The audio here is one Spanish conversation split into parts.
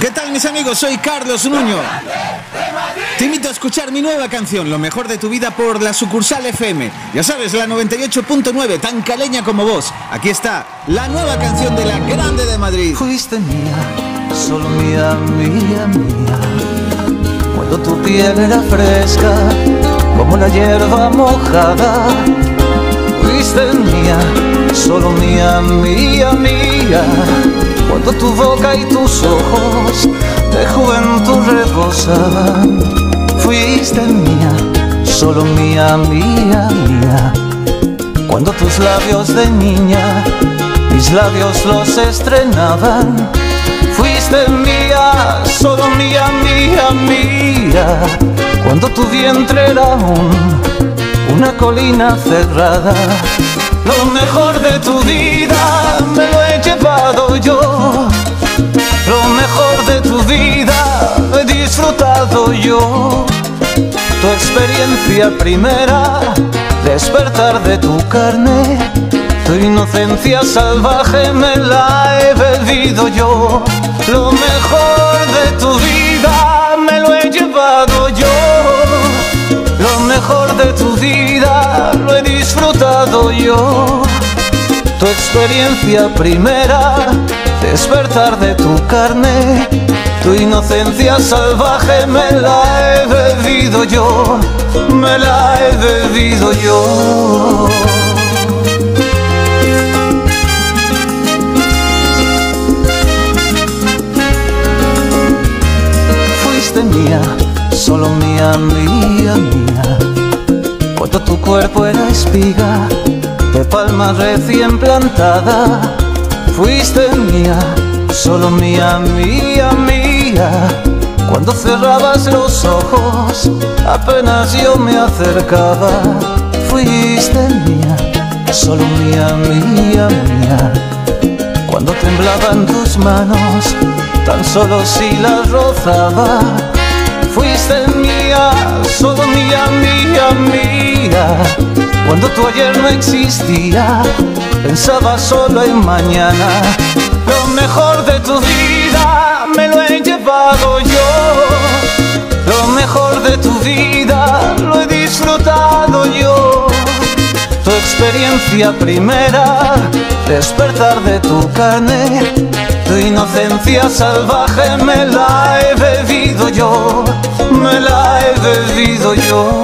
¿Qué tal, mis amigos? Soy Carlos Nuño. Te invito a escuchar mi nueva canción, Lo mejor de tu vida, por la sucursal FM. Ya sabes, la 98.9, tan caleña como vos. Aquí está la nueva canción de la Grande de Madrid. Fuiste mía, solo mía, mía, mía. Cuando tu piel era fresca, como la hierba mojada. Fuiste mía, solo mía, mía, mía. Cuando tu boca y tus ojos de juventud rebosaban. Fuiste mía, solo mía, mía, mía. Cuando tus labios de niña, mis labios los estrenaban. Fuiste mía, solo mía, mía, mía. Cuando tu vientre era una colina cerrada. Lo mejor de tu vida me lo he llevado yo. Lo mejor de tu vida lo he disfrutado yo. Tu experiencia primera, despertar de tu carne. Tu inocencia salvaje me la he bebido yo. Lo mejor de tu vida me lo he llevado yo. Lo mejor de tu vida lo he disfrutado yo. Tu experiencia primera, despertar de tu carne. Tu inocencia salvaje me la he bebido yo. Me la he bebido yo. Fuiste mía, solo mía, mía, mía. Cuando tu cuerpo era espiga de palma recién plantada. Fuiste mía, solo mía, mía, mía. Cuando cerrabas los ojos, apenas yo me acercaba. Fuiste mía, solo mía, mía, mía. Cuando temblaban tus manos, tan solo si las rozaba. Fuiste mía, solo mía, mía, mía. Cuando tu ayer no existía, pensaba solo en mañana. Lo mejor de tu vida me lo he llevado yo. Lo mejor de tu vida lo he disfrutado yo. Tu experiencia primera, despertar de tu carne. Tu inocencia salvaje me la he bebido yo. Me la he bebido yo.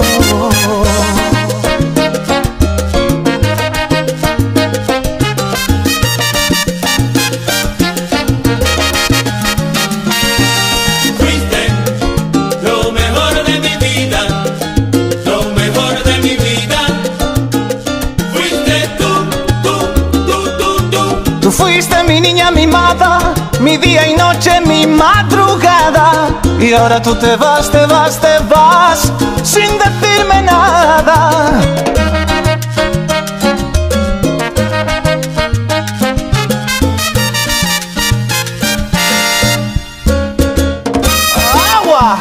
Tú fuiste mi niña mimada, mi día y noche, mi madrugada. Y ahora tú te vas, te vas, te vas, sin decirme nada. ¡Agua!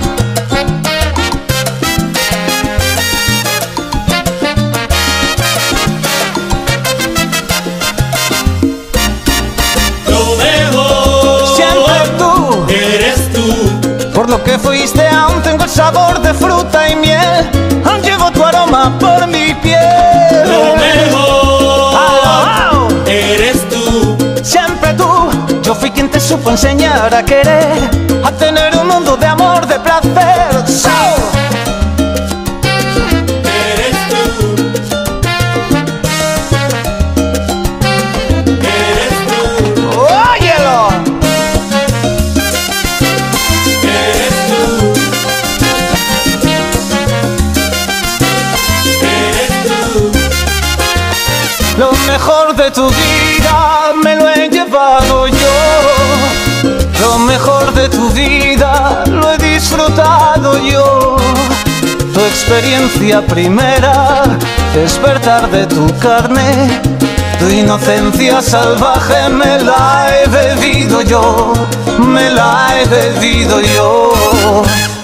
Por lo que fuiste aún tengo el sabor de fruta y miel. Aún llevo tu aroma por mi piel. Lo mejor eres tú. Siempre tú. Yo fui quien te supo enseñar a querer, a tener un mundo de amor, de placer. ¡So! Lo mejor de tu vida me lo he llevado yo. Lo mejor de tu vida lo he disfrutado yo. Tu experiencia primera, despertar de tu carne. Tu inocencia salvaje me la he bebido yo. Me la he bebido yo.